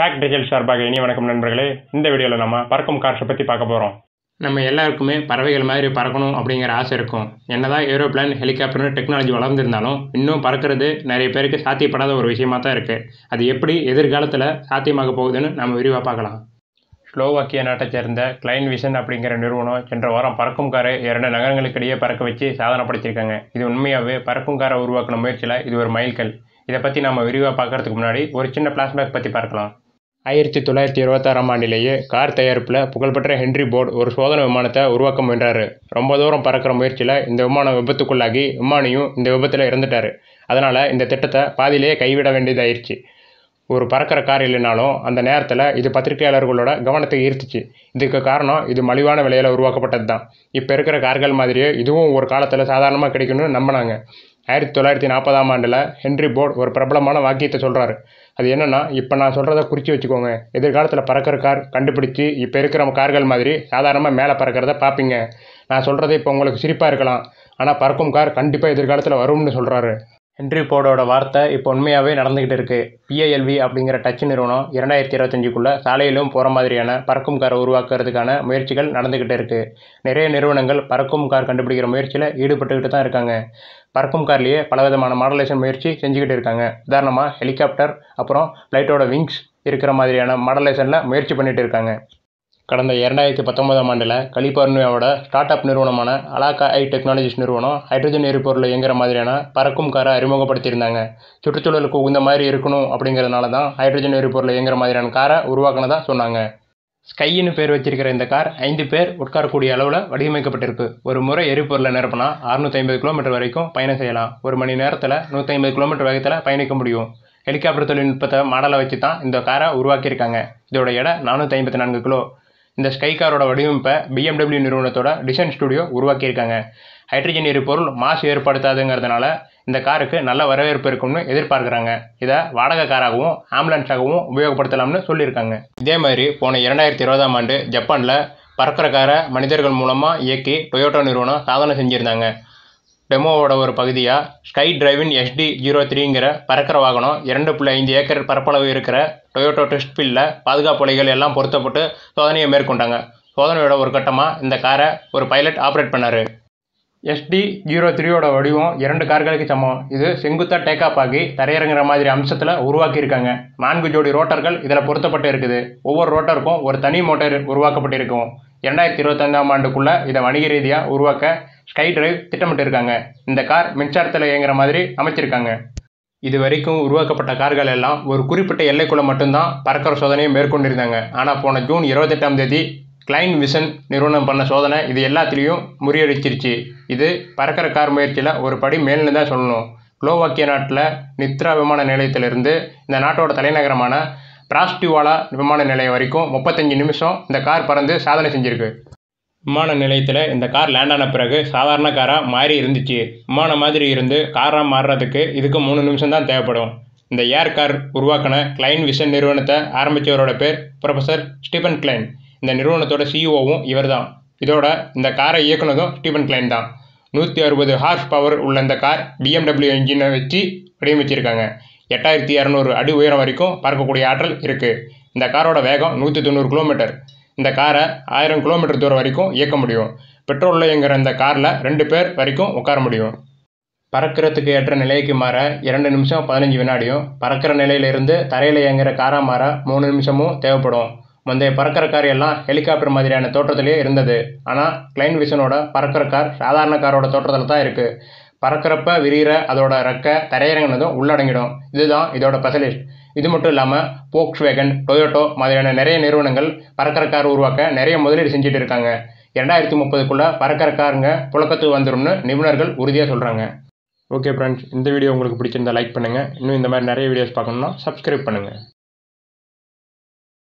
factdrizzles சார்பாக இனி வணக்கம் நண்பர்களே. இந்த வீடியோவில் நம்ம பறக்கும் கார்ஸை பற்றி பார்க்க போகிறோம். நம்ம எல்லாருக்குமே பறவைகள் மாதிரி பறக்கணும் அப்படிங்கிற ஆசை இருக்கும். என்னதான் ஏரோப்ளேன் ஹெலிகாப்டர்னு டெக்னாலஜி வளர்ந்துருந்தாலும் இன்னும் பறக்கிறது நிறைய பேருக்கு சாத்தியப்படாத ஒரு விஷயமா தான் இருக்குது. அது எப்படி எதிர்காலத்தில் சாத்தியமாக போகுதுன்னு நம்ம விரிவாக பார்க்கலாம். ஸ்லோவாக்கியா நாட்டை சேர்ந்த கிளைன் விஷன் அப்படிங்கிற நிறுவனம் சென்ற வாரம் பறக்கும் காரை 2 நகரங்களுக்கிடையே பறக்க வச்சு சாதனை படைச்சிருக்காங்க. இது உண்மையாகவே பறக்கும் காரை உருவாக்கின முயற்சியில் இது ஒரு மைல்கல். இதை பற்றி நம்ம விரிவாக பார்க்கறதுக்கு முன்னாடி ஒரு சின்ன ஃப்ளாஷ்பேக் பற்றி பார்க்கலாம். 1926ஆம் ஆண்டிலேயே கார் தயாரிப்பில் புகழ்பெற்ற ஹென்ரி போர்டு ஒரு சோதனை விமானத்தை உருவாக்க முயன்றார். ரொம்ப தூரம் பறக்கிற முயற்சியில் இந்த விமானம் விபத்துக்குள்ளாகி விமானியும் இந்த விபத்தில் இறந்துட்டார். அதனால் இந்த திட்டத்தை பாதியிலேயே கைவிட வேண்டியதாயிருச்சு. ஒரு பறக்கிற கார் இல்லைனாலும் அந்த நேரத்தில் இது பத்திரிகையாளர்களோட கவனத்தை ஈர்த்துச்சு. இதுக்கு காரணம் இது மலிவான விலையில் உருவாக்கப்பட்டது தான். இப்போ இருக்கிற கார்கள் மாதிரியே இதுவும் ஒரு காலத்தில் சாதாரணமாக கிடைக்கணும்னு நம்பினாங்க. 1940ஆம் ஆண்டில் ஹென்ரி போர்டு ஒரு பிரபலமான வாக்கியத்தை சொல்கிறாரு. அது என்னென்னா, இப்போ நான் சொல்கிறத குறித்து வச்சுக்கோங்க. எதிர்காலத்தில் பறக்கிற கார் கண்டுபிடிச்சி இப்போ இருக்கிற கார்கள் மாதிரி சாதாரணமாக மேலே பறக்கிறத பார்ப்பீங்க. நான் சொல்கிறது இப்போ உங்களுக்கு சிரிப்பாக இருக்கலாம், ஆனால் பறக்கும் கார் கண்டிப்பாக எதிர்காலத்தில் வரும்னு சொல்கிறாரு. ஹென்ரி போர்டோட வார்த்தை இப்போ உண்மையாகவே நடந்துக்கிட்டு இருக்குது. PILV அப்படிங்கிற டச் நிறுவனம் 2025க்குள்ளே சாலையிலும் போகிற மாதிரியான பறக்கும் காரை உருவாக்குறதுக்கான முயற்சிகள் நடந்துக்கிட்டு இருக்குது. நிறைய நிறுவனங்கள் பறக்கும் கார் கண்டுபிடிக்கிற முயற்சியில் ஈடுபட்டுக்கிட்டு தான் இருக்காங்க. பறக்கும் கார்லேயே பலவிதமான மாடலேஷன் முயற்சி செஞ்சுக்கிட்டு இருக்காங்க. உதாரணமாக ஹெலிகாப்டர், அப்புறம் ஃப்ளைட்டோட விங்ஸ் இருக்கிற மாதிரியான மாடலேஷனில் முயற்சி பண்ணிகிட்டு இருக்காங்க. கடந்த 2019ஆம் ஆண்டில் கலிஃபோர்னியாவோட ஸ்டார்ட் அப் நிறுவனமான அலாகா டெக்னாலஜிஸ் நிறுவனம் ஹைட்ரஜன் எரிபொருள் இயங்குற மாதிரியான பறக்கும் காரை அறிமுகப்படுத்தியிருந்தாங்க. சுற்றுச்சூழலுக்கு உகந்த மாதிரி இருக்கணும் அப்படிங்கிறதுனால தான் ஹைட்ரஜன் எரிபொருள் இயங்குற மாதிரியான காரை உருவாக்கினதா சொன்னாங்க. ஸ்கைன்னு பேர் வச்சிருக்கிற இந்த கார் 5 பேர் உட்காரக்கூடிய அளவில் வடிவமைக்கப்பட்டிருக்கு. ஒரு முறை எரிபொருளை நிரப்பினா 650 கிலோமீட்டர் வரைக்கும் பயணம் செய்யலாம். ஒரு மணி நேரத்தில் 150 கிலோமீட்டர் வேகத்தில் பயணிக்க முடியும். ஹெலிகாப்டர் தொழில்நுட்பத்தை மாடலை வச்சு தான் இந்த காரை உருவாக்கியிருக்காங்க. இதோட எடை 454 கிலோ. இந்த ஸ்கை காரோட வடிவமைப்பை BMW நிறுவனத்தோட டிசைன் ஸ்டுடியோ உருவாக்கியிருக்காங்க. ஹைட்ரஜன் எரிபொருள் மாசு ஏற்படுத்தாதுங்கிறதுனால இந்த காருக்கு நல்ல வரவேற்பு இருக்கும்னு எதிர்பார்க்குறாங்க. இதை வாடகை காராகவும் ஆம்புலன்ஸாகவும் உபயோகப்படுத்தலாம்னு சொல்லியிருக்காங்க. இதே மாதிரி போன 2020ஆம் ஆண்டு ஜப்பானில் பறக்கிற காரை மனிதர்கள் மூலமாக இயக்கி டொயோட்டோ நிறுவனம் சாதனை செஞ்சுருந்தாங்க. டெமோவோட ஒரு பகுதியாக ஸ்கை டிரைவின் SD03ங்கிற பறக்கிற வாகனம் 2.5 ஏக்கர் பரப்பளவு இருக்கிற டொயோட்டோ டெஸ்ட் ஃபீல்டில் பாதுகாப்பு வலைகள் எல்லாம் பொருத்தப்பட்டு சோதனையை மேற்கொண்டாங்க. சோதனையோட ஒரு கட்டமாக இந்த காரை ஒரு பைலட் ஆப்ரேட் பண்ணார். SD03யோட வடிவம் 2 கார்களுக்கு சமம். இது செங்குத்தாக டேக் ஆஃப் ஆகி தரையிறங்குற மாதிரி அம்சத்தில் உருவாக்கியிருக்காங்க. 4 ஜோடி ரோட்டர்கள் இதில் பொருத்தப்பட்டு இருக்குது. ஒவ்வொரு ரோட்டருக்கும் ஒரு தனி மோட்டர் உருவாக்கப்பட்டிருக்கும். 2025ஆம் ஆண்டுக்குள்ளே இதை வணிக ரீதியாக உருவாக்க ஸ்கை டிரைவ் திட்டமிட்டிருக்காங்க. இந்த கார் மின்சாரத்தில் இயங்குற மாதிரி அமைச்சிருக்காங்க. இது வரைக்கும் உருவாக்கப்பட்ட கார்கள் எல்லாம் ஒரு குறிப்பிட்ட எல்லைக்குள்ளே மட்டும்தான் பறக்கிற சோதனையை மேற்கொண்டிருந்தாங்க. ஆனால் போன ஜூன் 28ஆம் தேதி கிளைன் விஷன் நிறுவனம் பண்ண சோதனை இது எல்லாத்துலேயும் முறியடிச்சிருச்சு. இது பறக்கிற கார் முயற்சியில் ஒரு படி மேல்னு தான் சொல்லணும். ஸ்லோவாக்கியா நாட்டில் நித்ரா விமான நிலையத்திலிருந்து இந்த நாட்டோட தலைநகரமான பிராஸ்டிவாலா விமான நிலையம் வரைக்கும் 35 நிமிஷம் இந்த கார் பறந்து சாதனை செஞ்சுருக்கு. விமான நிலையத்தில் இந்த கார் லேண்ட் ஆன பிறகு சாதாரண காராக மாறி இருந்துச்சு. விமானம் மாதிரி இருந்து காராக மாறுறதுக்கு இதுக்கு 3 நிமிஷம் தான் தேவைப்படும். இந்த ஏர் கார் உருவாக்கின கிளைன் விஷன் நிறுவனத்தை ஆரம்பித்தவரோட பேர் ப்ரொஃபஸர் ஸ்டீபன் கிளைன். இந்த நிறுவனத்தோட CEOவும் இவர் தான். இதோட இந்த காரை இயக்குனதும் ஸ்டீபன் கிளைன் தான். 160 ஹார்ஸ் பவர் உள்ள இந்த கார் BMW என்ஜினை வச்சு வடிவமைச்சிருக்காங்க. 8200 அடி உயரம் வரைக்கும் பறக்கக்கூடிய ஆற்றல் இருக்குது. இந்த காரோட வேகம் 190 கிலோமீட்டர். இந்த காரை 1000 கிலோமீட்டர் தூரம் வரைக்கும் இயக்க முடியும். பெட்ரோலில் இயங்குற இந்த காரில் 2 பேர் வரைக்கும் உட்கார முடியும். பறக்கிறதுக்கு ஏற்ற நிலைக்கு மாற 2 நிமிஷம் 15 வினாடியும், பறக்கிற நிலையிலிருந்து தரையில் இயங்குற காராக மாற 3 நிமிஷமும் தேவைப்படும். முந்தைய பறக்கிற கார் எல்லாம் ஹெலிகாப்டர் மாதிரியான தோற்றத்திலே இருந்தது. ஆனால் கிளைன் விஷனோட பறக்கிற கார் சாதாரண காரோட தோற்றத்தில் தான் இருக்குது. பறக்கிறப்ப விரிகிற அதோட ரெக்கை தரையிறங்கினதும் உள்ளடங்கிடும். இதுதான் இதோட ஸ்பெஷலிஸ்ட். இது மட்டும் இல்லாமல் போக்ஸ்வேகன், டொயோட்டோ மாதிரியான நிறைய நிறுவனங்கள் பறக்கிற கார் உருவாக்க நிறைய முதலீடு செஞ்சுட்டு இருக்காங்க. 2030க்குள்ளே பறக்கிற காருங்க புழக்கத்துக்கு வந்துடும்னு நிபுணர்கள் உறுதியாக சொல்கிறாங்க. ஓகே ஃப்ரெண்ட்ஸ், இந்த வீடியோ உங்களுக்கு பிடிச்சிருந்தா லைக் பண்ணுங்கள். இன்னும் இந்த மாதிரி நிறைய வீடியோஸ் பார்க்கணுன்னா சப்ஸ்கிரைப் பண்ணுங்கள்.